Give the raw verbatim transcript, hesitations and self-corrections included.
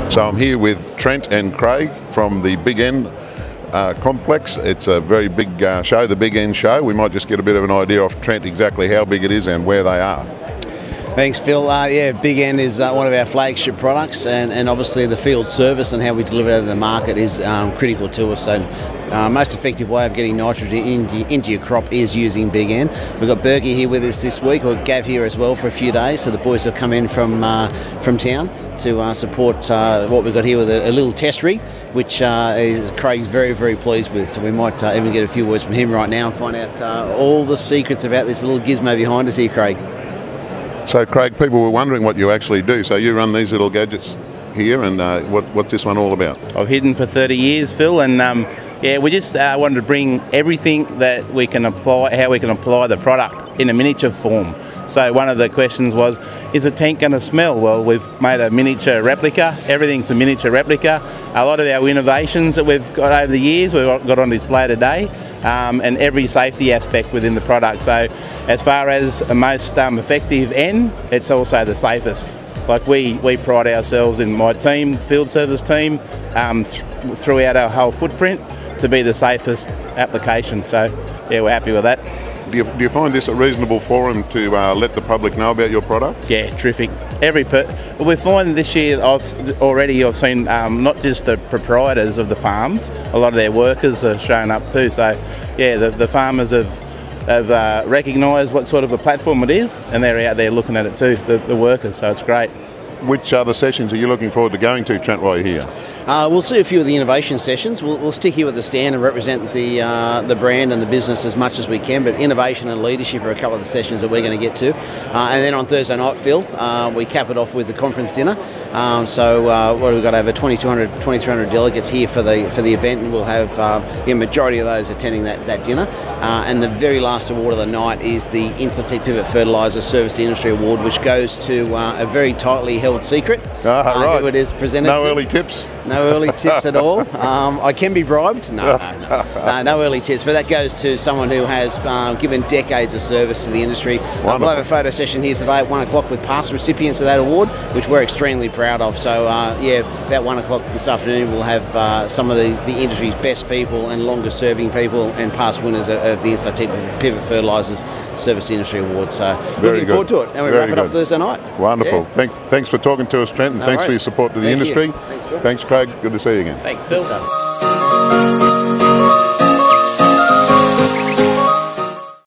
So I'm here with Trent and Craig from the Big End uh, complex. It's a very big uh, show, the Big End show. We might just get a bit of an idea of Trent exactly how big it is and where they are. Thanks, Phil. Uh, yeah, Big End is uh, one of our flagship products, and, and obviously the field service and how we deliver it to the market is um, critical to us. So, uh, most effective way of getting nitrogen into, into your crop is using Big End. We've got Berkey here with us this week, or Gav here as well for a few days. So the boys have come in from uh, from town to uh, support uh, what we've got here with a, a little test rig, which uh, is, Craig's very, very pleased with. So we might uh, even get a few words from him right now and find out uh, all the secrets about this little gizmo behind us here, Craig. So Craig, people were wondering what you actually do. So you run these little gadgets here, and uh, what, what's this one all about? I've hidden for thirty years, Phil, and um, yeah, we just uh, wanted to bring everything that we can apply, how we can apply the product in a miniature form. So one of the questions was, is a tank going to smell? Well, we've made a miniature replica. Everything's a miniature replica. A lot of our innovations that we've got over the years, we've got on display today. Um, and every safety aspect within the product. So as far as the most um, effective end, it's also the safest. Like we, we pride ourselves in my team, field service team, um, th throughout our whole footprint to be the safest application. So yeah, we're happy with that. Do you, do you find this a reasonable forum to uh, let the public know about your product? Yeah, terrific. Every per we find this year I've already I've seen um, not just the proprietors of the farms, a lot of their workers are showing up too. So yeah, the, the farmers have have uh, recognised what sort of a platform it is, and they're out there looking at it too, the, the workers. So it's great. Which other sessions are you looking forward to going to, Trent, while you're here? Uh, we'll see a few of the innovation sessions. We'll, we'll stick here at the stand and represent the uh, the brand and the business as much as we can, but innovation and leadership are a couple of the sessions that we're going to get to. Uh, and then on Thursday night, Phil, uh, we cap it off with the conference dinner. Um, so uh, what have we got, over twenty-two hundred, twenty-three hundred delegates here for the for the event, and we'll have uh, the majority of those attending that, that dinner. Uh, and the very last award of the night is the Incitec Pivot Fertiliser Service to Industry Award, which goes to uh, a very tightly held secret. Ah, uh, right. Who it is presented No to. early tips? No early tips at all. Um, I can be bribed? No, no, no. Uh, no early tips, but that goes to someone who has uh, given decades of service to the industry. Uh, we'll have a photo session here today at one o'clock with past recipients of that award, which we're extremely proud of. So uh, yeah, about one o'clock this afternoon we'll have uh, some of the, the industry's best people and longest serving people and past winners of, of the Incitec Pivot Fertilisers Service Industry Award. So Very looking good. forward to it. And we Very wrap it good. up Thursday night. Wonderful. Yeah. Thanks, thanks for talking to us, Trent, and No thanks worries. for your support to the Thank industry. You. Thanks, Phil. Thanks, Craig. Good to see you again. Thanks, Phil.